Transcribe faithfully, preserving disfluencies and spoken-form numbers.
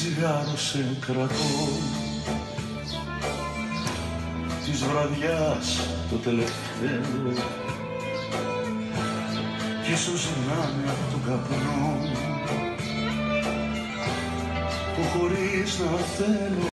τσιγάρο σε κρατώ, της βραδιάς το τελευταίο, κι ίσως να είναι απ' τον καπνό που χωρίς να θέλω